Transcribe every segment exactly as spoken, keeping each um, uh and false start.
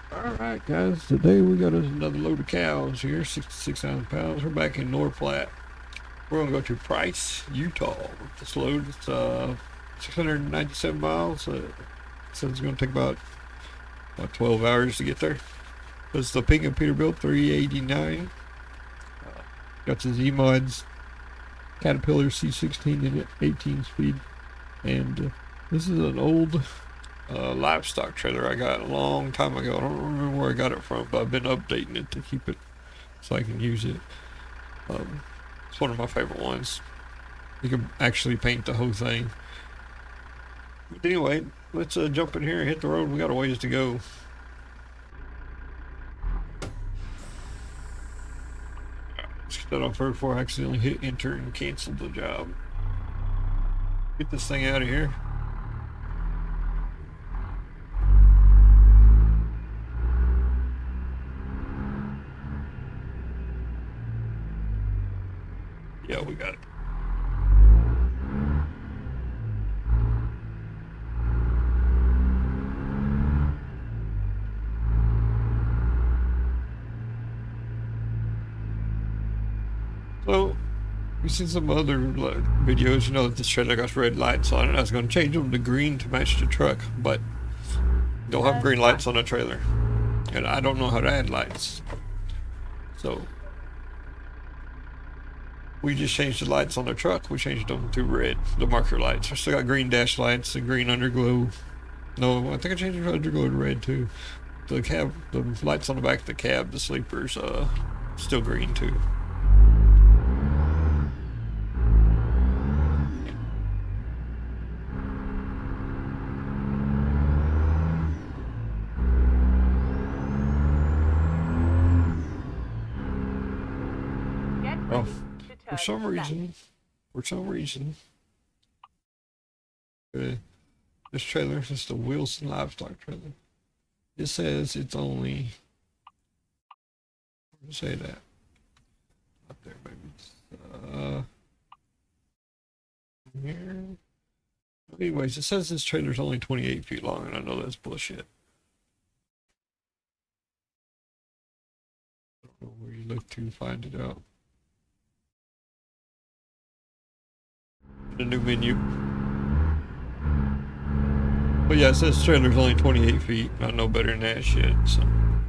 Alright guys, today we got us another load of cows here, sixty-six ounce pounds. We're back in North Platte. We're gonna go to Price, Utah with this load. It's uh, six hundred ninety-seven miles. Uh, it says it's gonna take about, about twelve hours to get there. This is the Pink and Peterbilt three eighty-nine. Uh, got the Z-Mods Caterpillar C sixteen in eighteen speed. And uh, this is an old Uh, livestock trailer I got a long time ago. I don't remember where I got it from, but I've been updating it to keep it so I can use it. Um, it's one of my favorite ones. You can actually paint the whole thing. But anyway, let's uh, jump in here and hit the road. We got a ways to go. Let's get that off here before I accidentally hit enter and cancel the job. Get this thing out of here. Yeah, we got it. So, you've seen some other videos, you know that this trailer got red lights on it. I was going to change them to green to match the truck, but don't have green lights on the trailer. And I don't know how to add lights. So, we just changed the lights on the truck. We changed them to red, the marker lights. I still got green dash lights and green underglow. No, I think I changed the underglow to red too. The cab, the lights on the back of the cab, the sleepers, uh, still green too. Oh, for some reason, for some reason, uh, this trailer is just a Wilson livestock trailer. It says it's only, where does it say that? Up there, maybe. Uh, here. Anyways, it says this trailer's only twenty-eight feet long, and I know that's bullshit. I don't know where you look to find it out. The new menu. But yeah, it says trailer's only twenty-eight feet. I know better than that shit, so.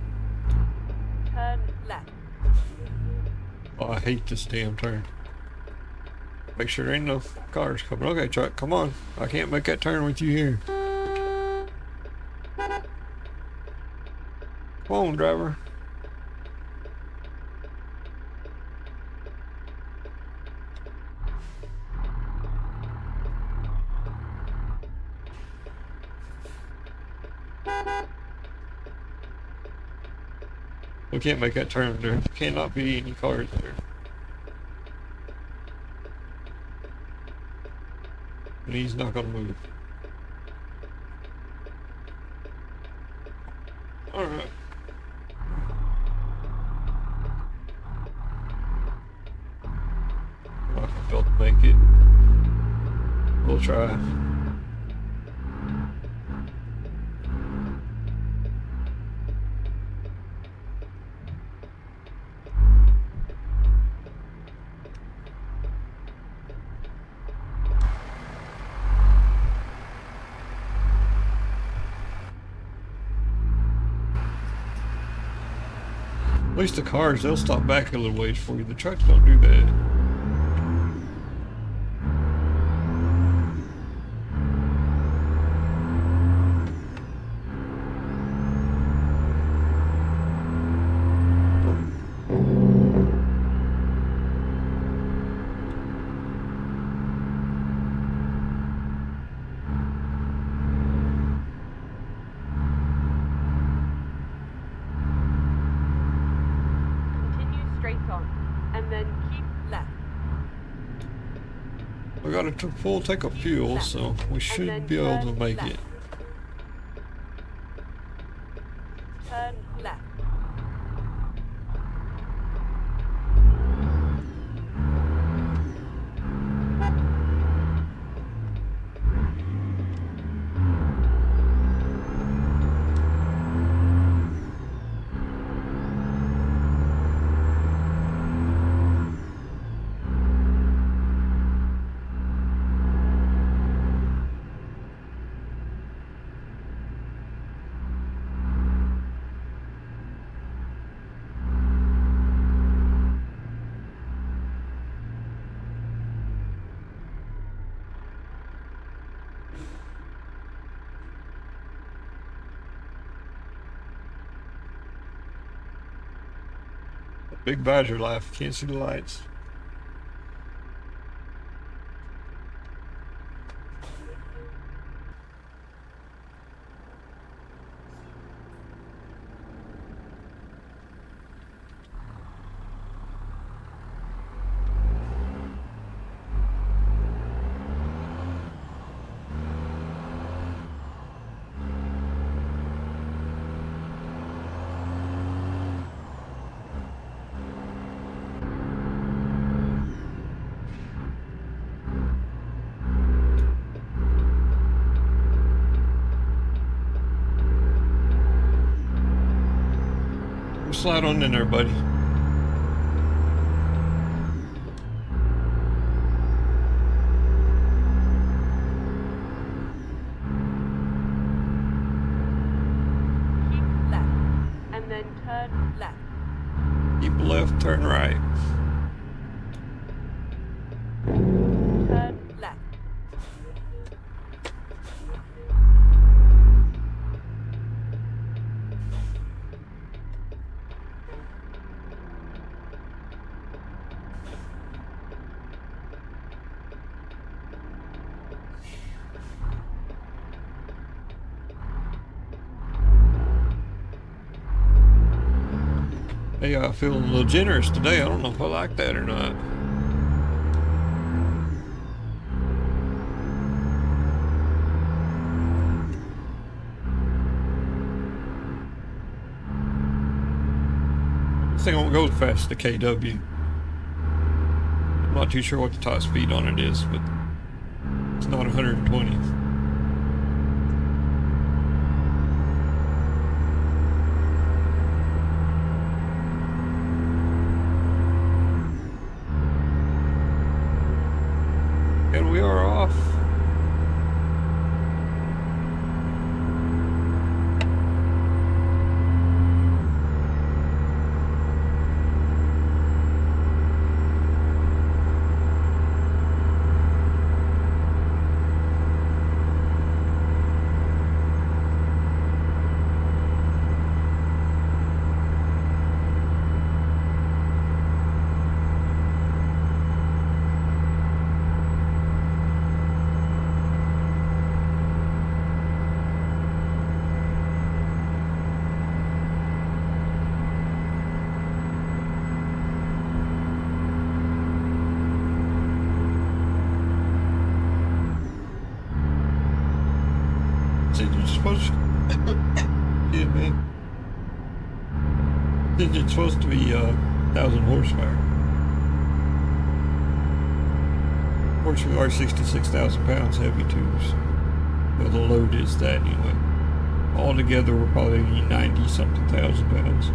Turn left. Oh, I hate this damn turn. Make sure there ain't no cars coming. Okay, truck, come on. I can't make that turn with you here. Come on, driver. We can't make that turn. There cannot be any cars there. And he's not gonna move. Alright. I can fail to make it. We'll try. At least the cars, they'll stop back a little ways for you. The trucks don't do that. We got a full tank of fuel, so we should be able to make it. Turn left. Big visor light. Can't see the lights. Slide on in there, buddy. Keep left. And then turn left. Keep left, turn right. Turn left. Hey, I feel a little generous today. I don't know if I like that or not. This thing won't go as fast as the K W. I'm not too sure what the top speed on it is, but it's not one hundred twenty. And we are off. Engine's supposed to, yeah, man. Engine's supposed to be uh, one thousand horsepower. Of course, we are sixty-six thousand pounds heavy tubes. Well, the load is that anyway. Altogether, we're probably ninety something thousand pounds.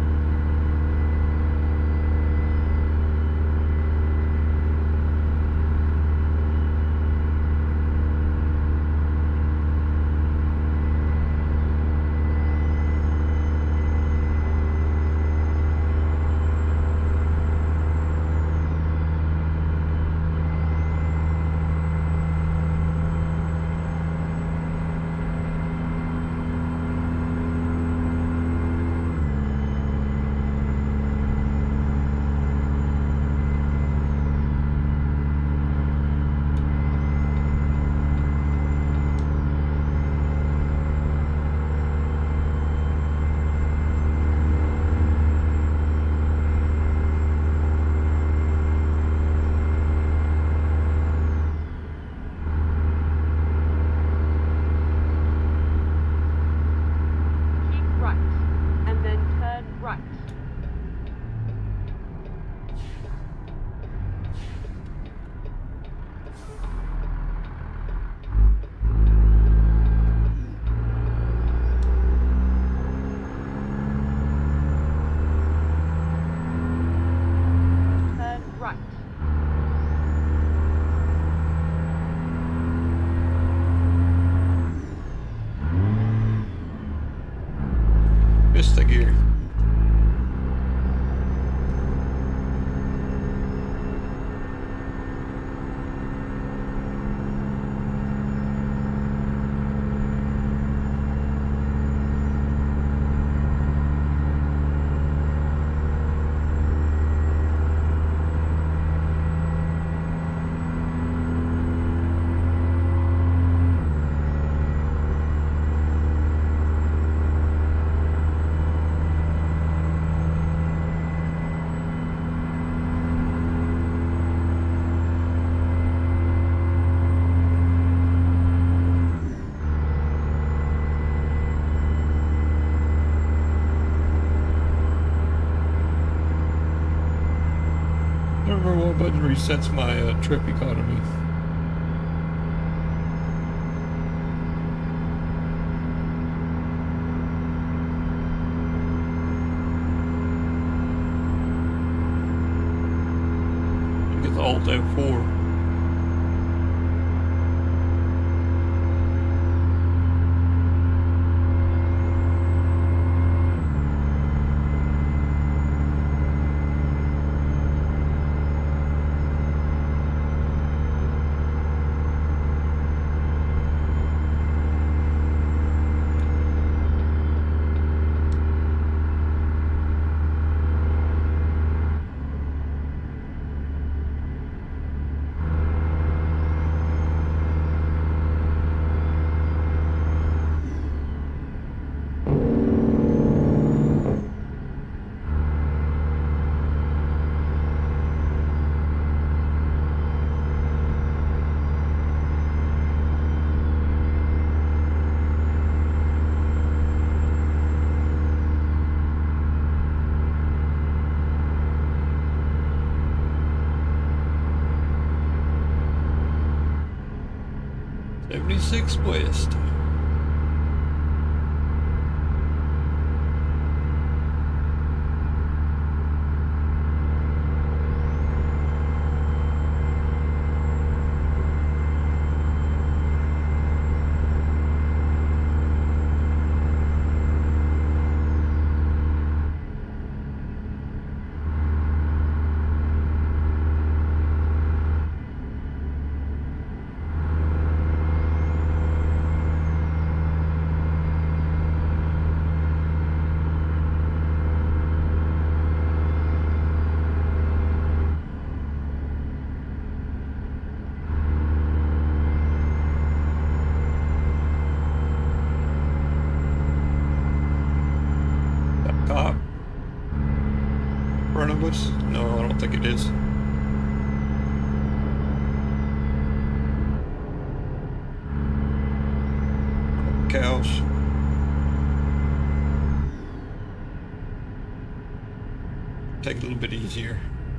Missed the gear. button resets my uh, trip economy. Get the Alt F four. seventy-six West. Cop in front of us? No, I don't think it is. Cows. Take it a little bit easier.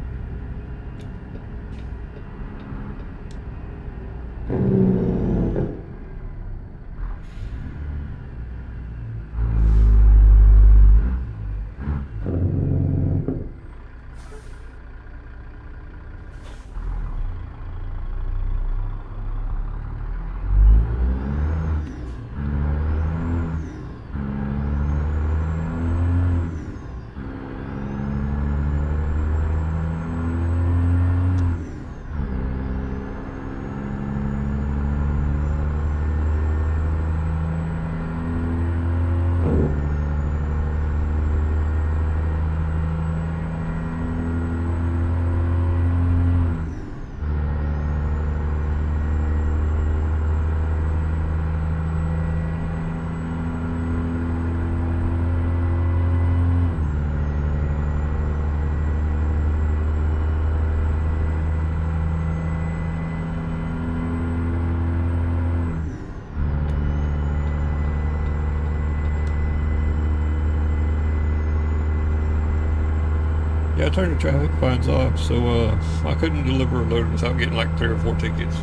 Yeah, I turned the traffic fines off, so uh, I couldn't deliver a load without getting like three or four tickets.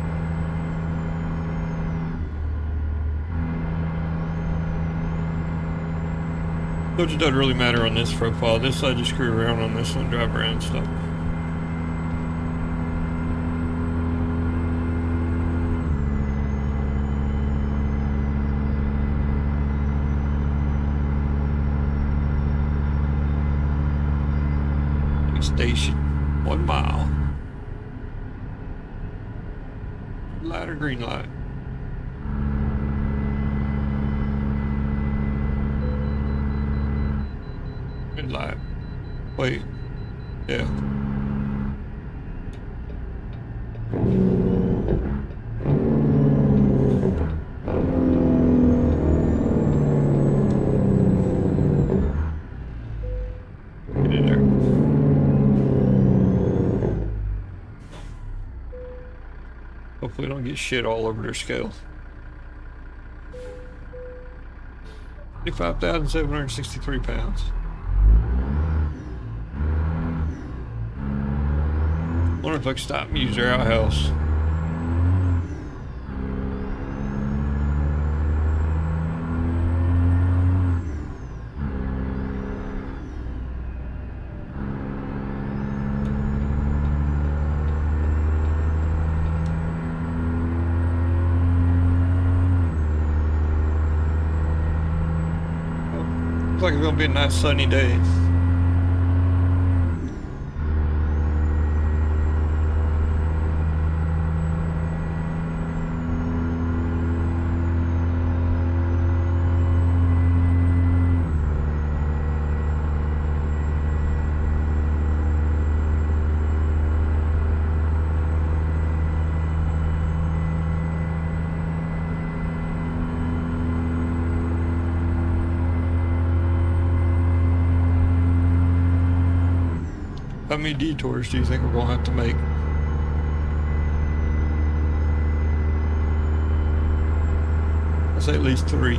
So it doesn't really matter on this profile. This I just screw around on this one, drive around and stuff. Station, one mile. Light or green light? Red light. Wait. Yeah. Get in there. Hopefully don't get shit all over their scale. fifty-five thousand seven hundred sixty-three pounds. Wonder if I can stop and use their outhouse. Looks like it's gonna be a nice sunny day. How many detours do you think we're going to have to make? I'd say at least three.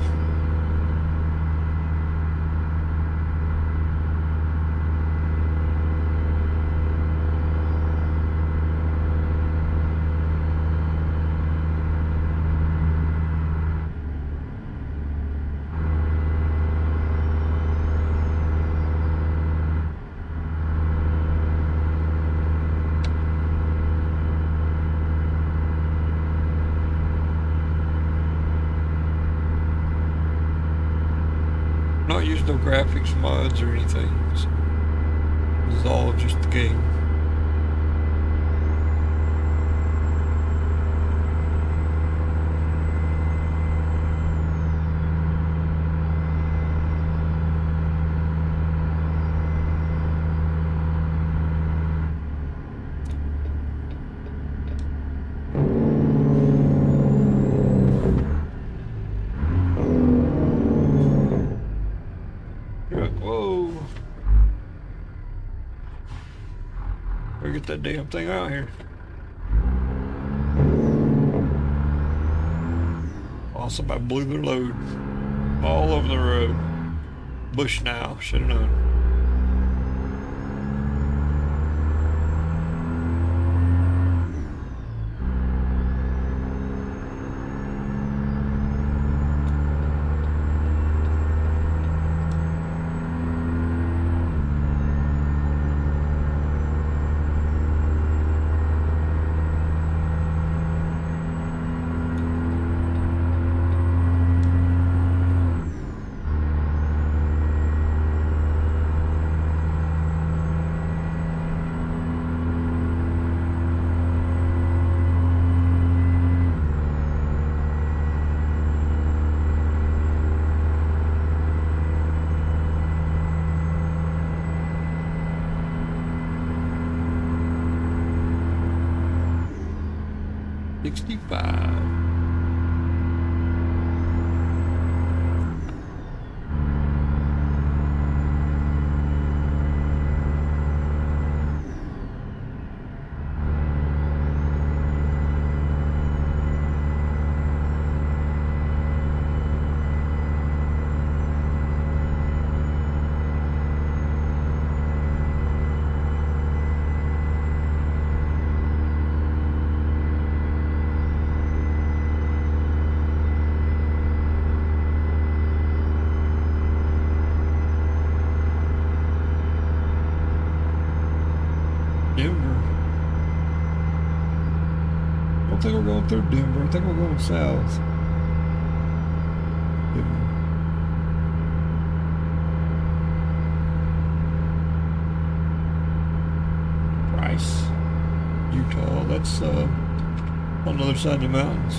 Not using no graphics mods or anything. This is all just the game. Whoa. Better get that damn thing out here. Oh, somebody blew their load all over the road. Bush now, should have known. sixty-five. Denver. I don't think we're going through Denver. I think we're going south. Denver. Price, Utah. That's uh, on the other side of the mountains.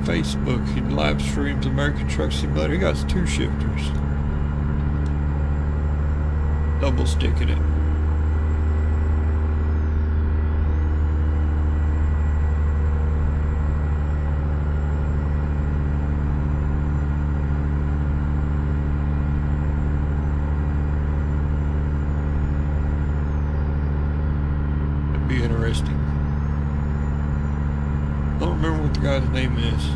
Facebook. He live streams American Truck Simulator. He got two shifters. Double sticking it. That'd be interesting. I don't remember what the guy's name is.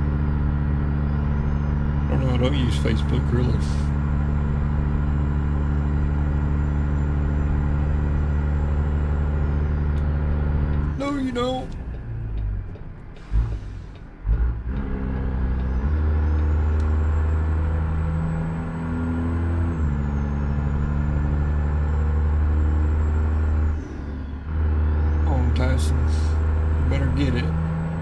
I don't know, I don't use Facebook really. No, you don't. Come on, Tyson. You better get it.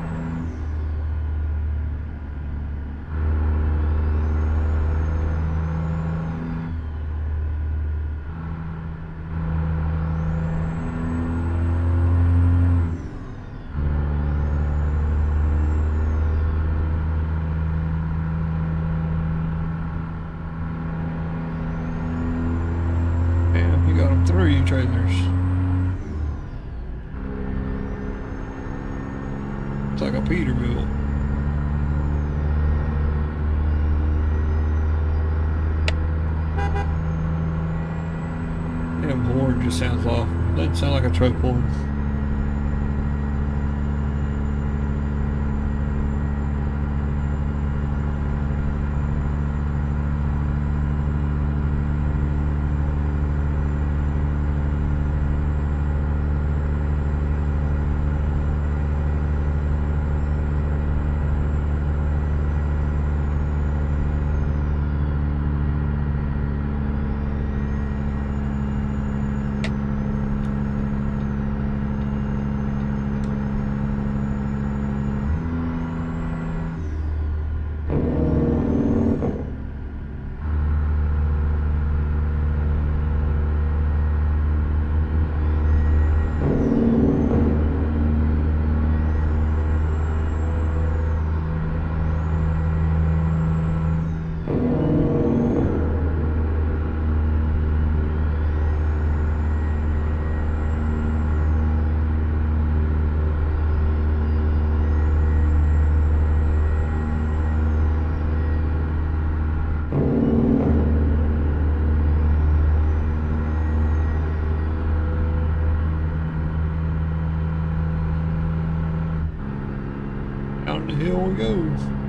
Three trailers. It's like a Peterbilt. Damn horn just sounds off. Doesn't sound like a truck horn. Down the hill we go.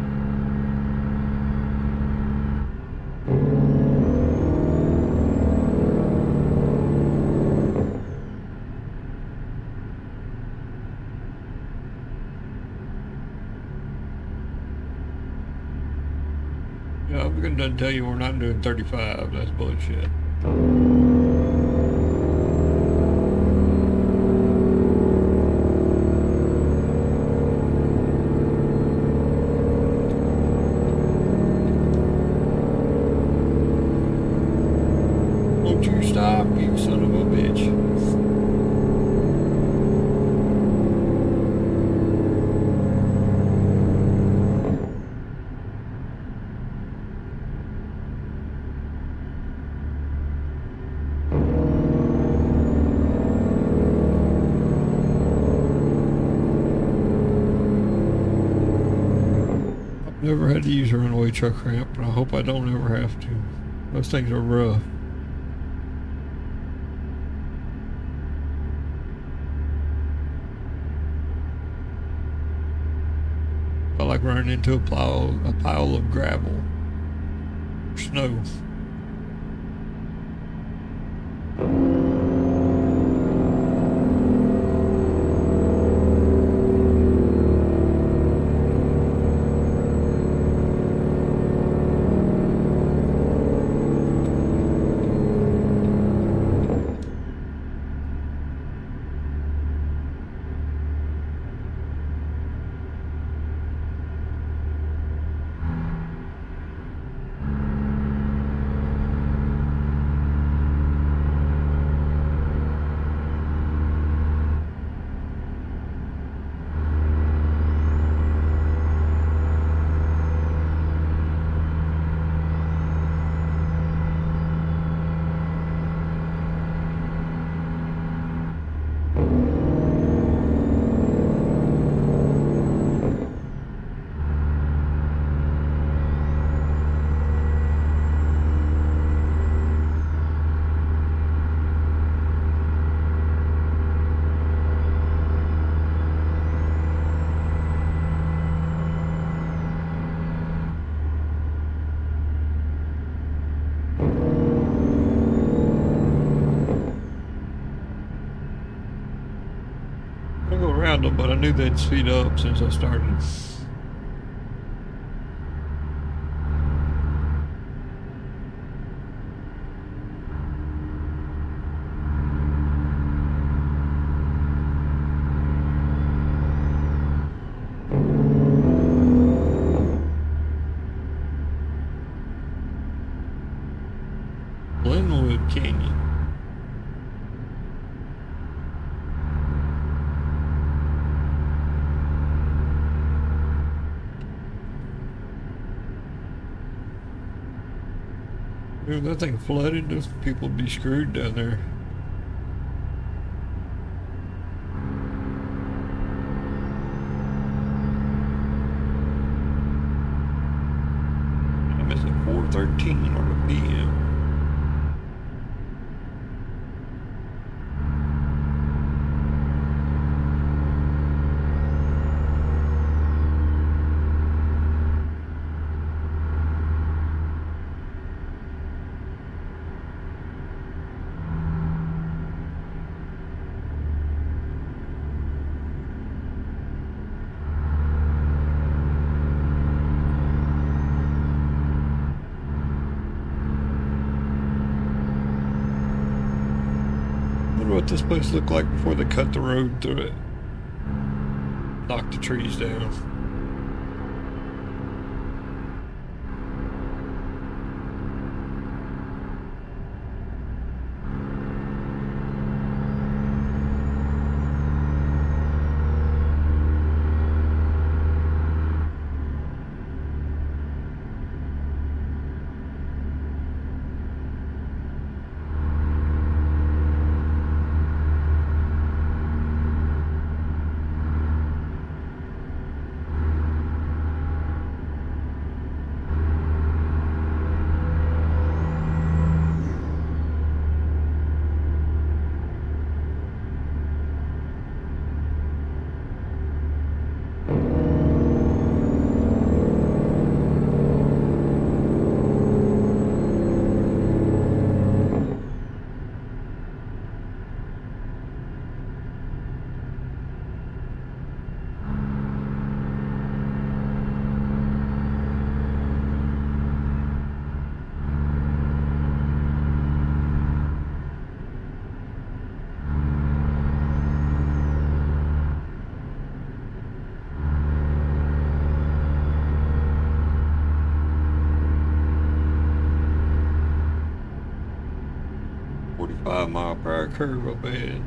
Yeah, I'm gonna tell you we're not doing thirty-five. That's bullshit. Won't you stop, you son of a bitch? Never had to use a runaway truck ramp, but I hope I don't ever have to. Those things are rough. I like running into a pile, a pile of gravel, or snow. found them, but I knew they'd speed up since I started. Glenwood Canyon. If that thing flooded, those people would be screwed down there. I'm at four thirteen on the P M. What this place looked like before they cut the road through it. Knocked the trees down. forty-five mile per hour curve up ahead.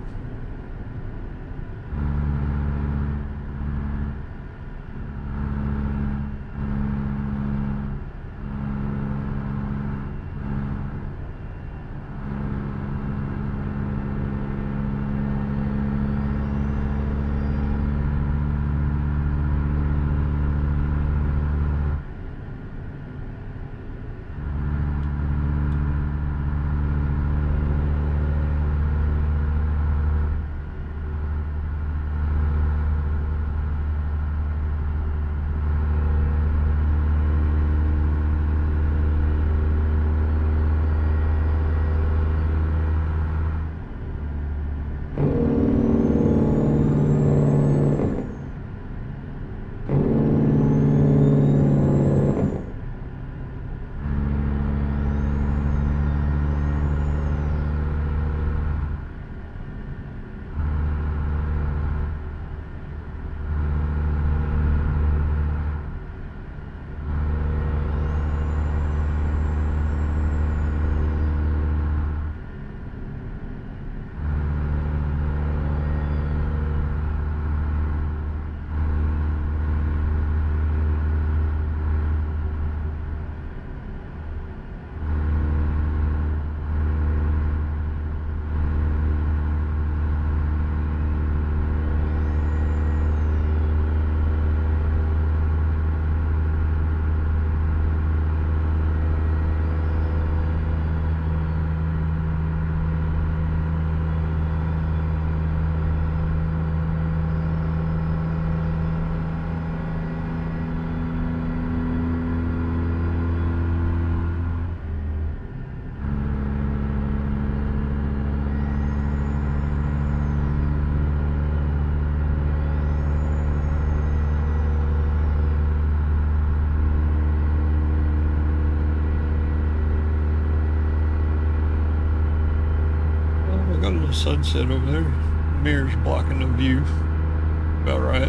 sunset over there. Mirrors blocking the view. About right.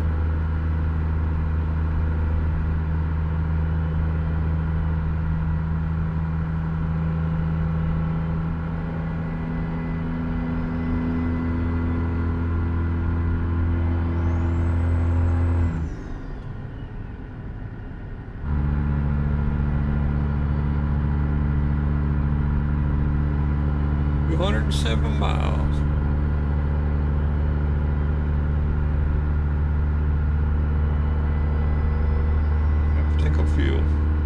two hundred seven miles. Have to take a fuel.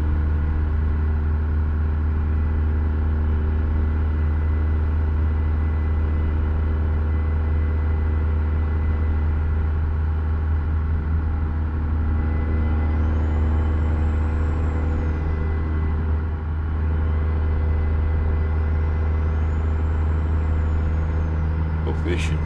Go fishing.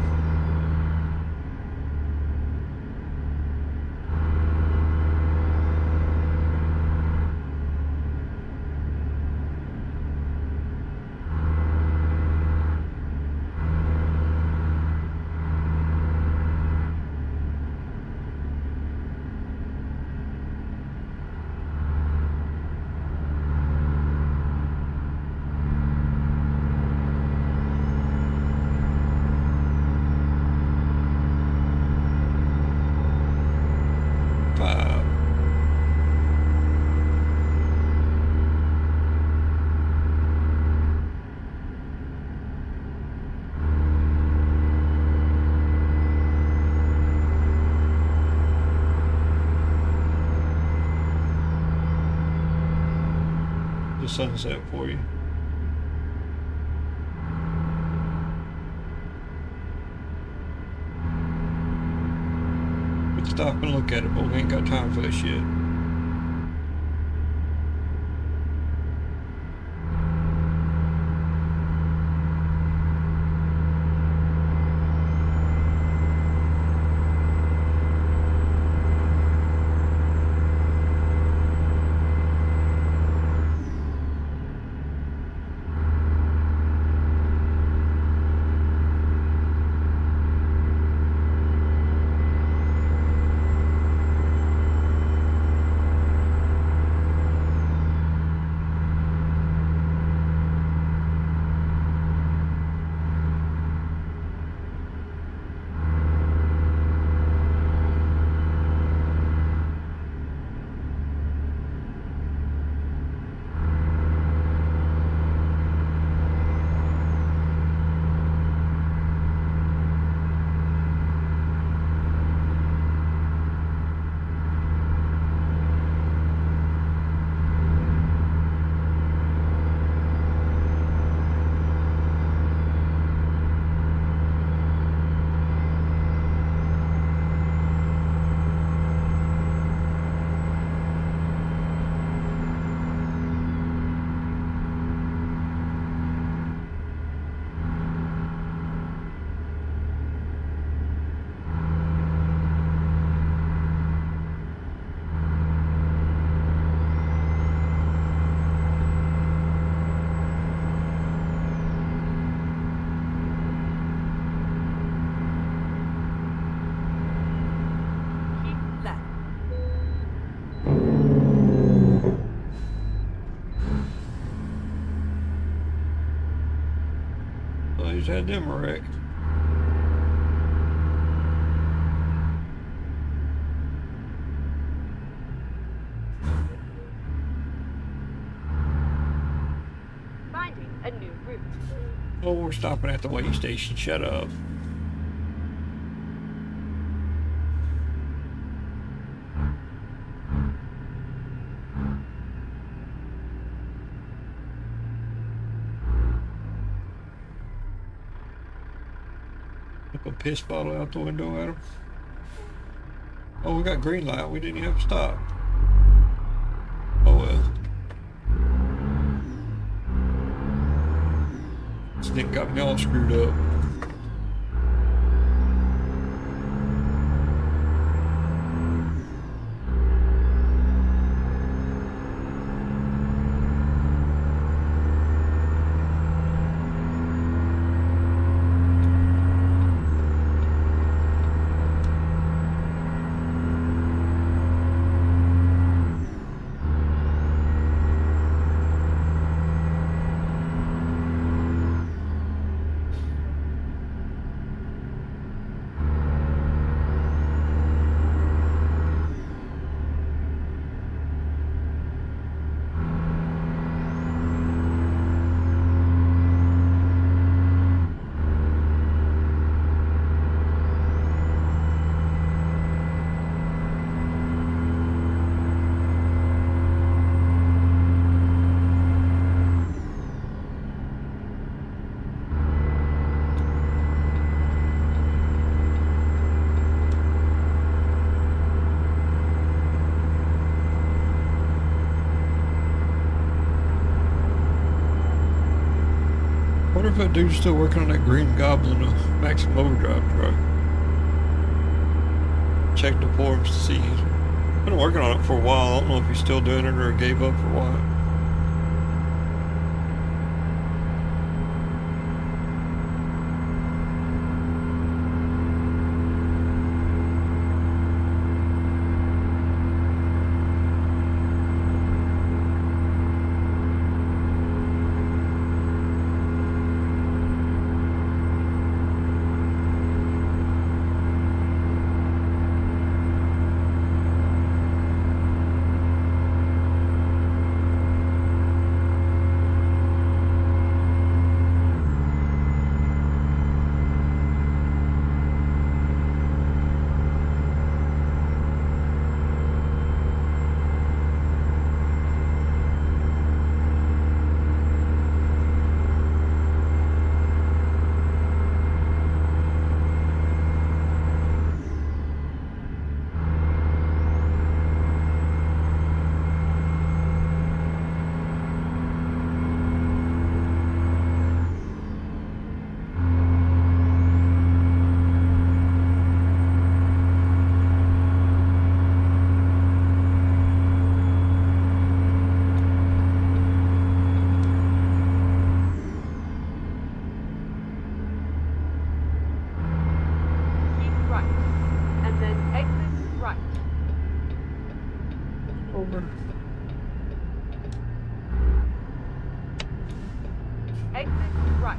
Five. The sunset for you. We can stop and look at it, but we ain't got time for this yet. Keep left. So he's had them a wreck. Finding a new route. Oh, we're stopping at the weigh station. Shut up. Look a piss bottle out the window at him. Oh, we got green light. We didn't even have to stop. Oh well. This thing got me all screwed up. Wonder if that dude's still working on that Green Goblin uh, Maximum Overdrive truck. Check the forums to see. He's been working on it for a while. I don't know if he's still doing it or gave up or what. Over. Exit right.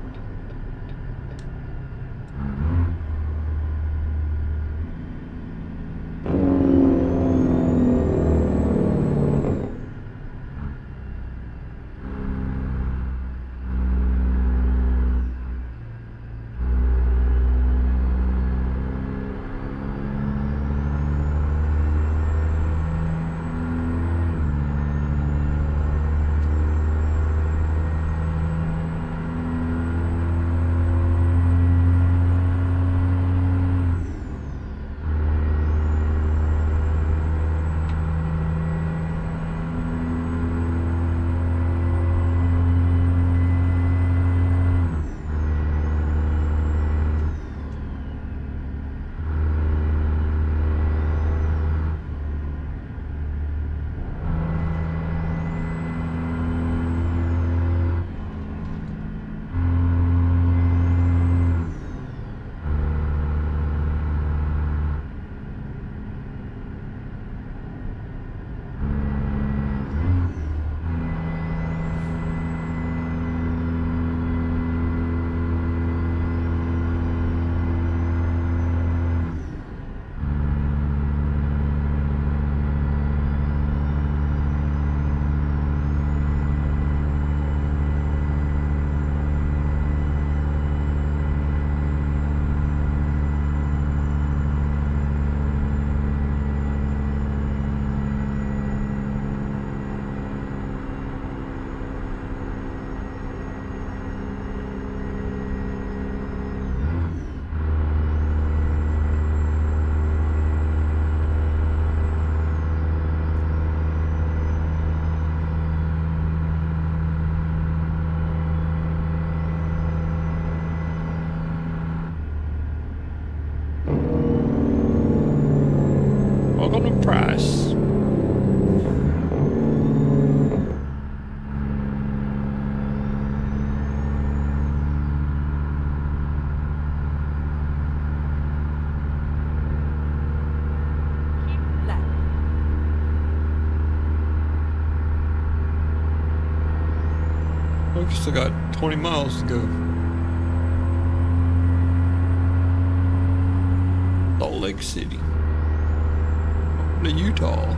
Welcome to Price. Keep left. Look, we still got twenty miles to go. Salt Lake City. To Utah.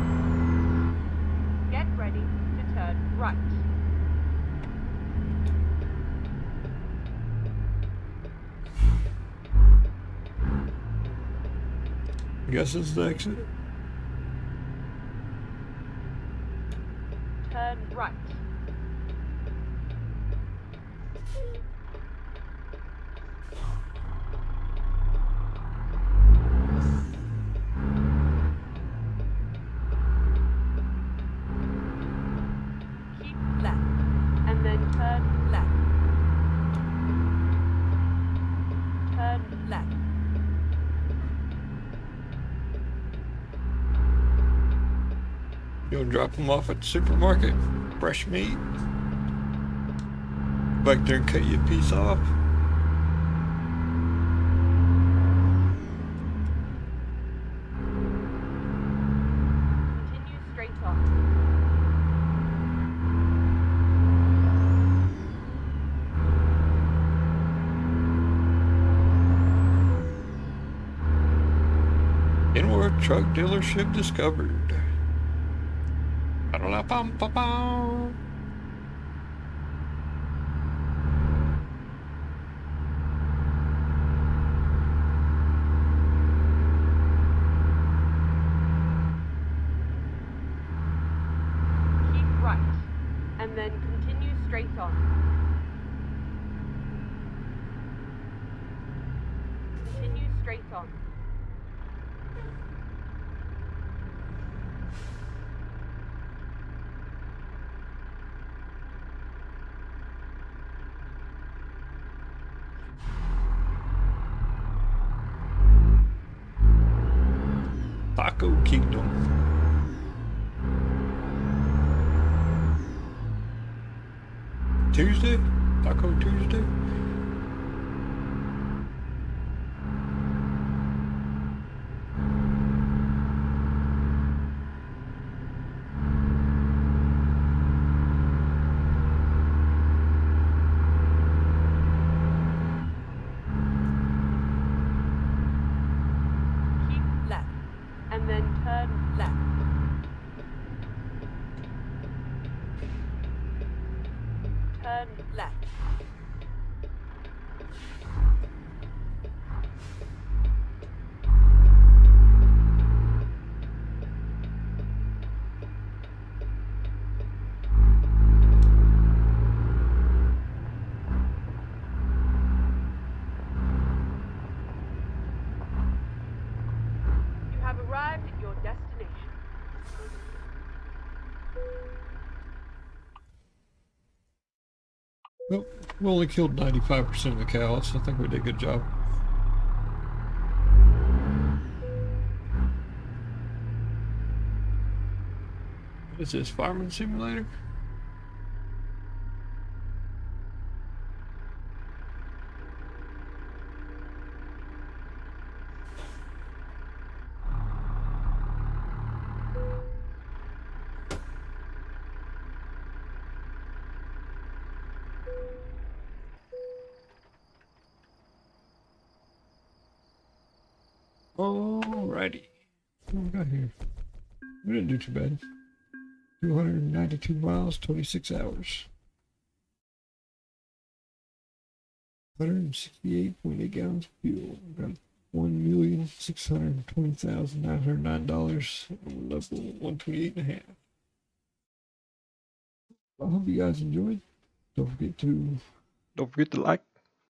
Get ready to turn right. I guess this is the exit. Turn right. Keep left, and then turn left. Turn left. You'll drop them off at the supermarket. Fresh meat. Go back there and cut you a piece off. Continue straight on. Kenworth Truck Dealership discovered. Ba-da-da-bum-ba-bum. Keep right, and then continue straight on. Continue straight on. Taco Kingdom. Tuesday? Taco Tuesday? Keep left, and then turn left. Turn left. You have arrived at your destination. Well, we only killed ninety-five percent of the cows. I think we did a good job. What is this, Farming Simulator? Alrighty. What do we got here? We didn't do too bad. two hundred ninety-two miles, twenty-six hours. one hundred sixty-eight point eight gallons of fuel. We got one million six hundred twenty thousand nine hundred nine dollars. Level one twenty-eight and a half. I hope you guys enjoyed. Don't forget to don't forget to like,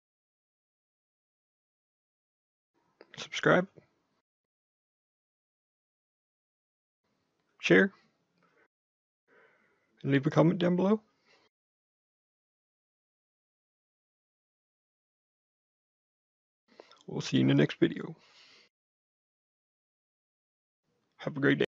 subscribe, share, and leave a comment down below. We'll see you in the next video. Have a great day.